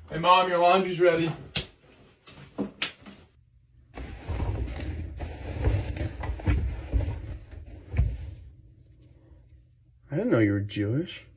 Hey, Mom, your laundry's ready. I didn't know you were Jewish.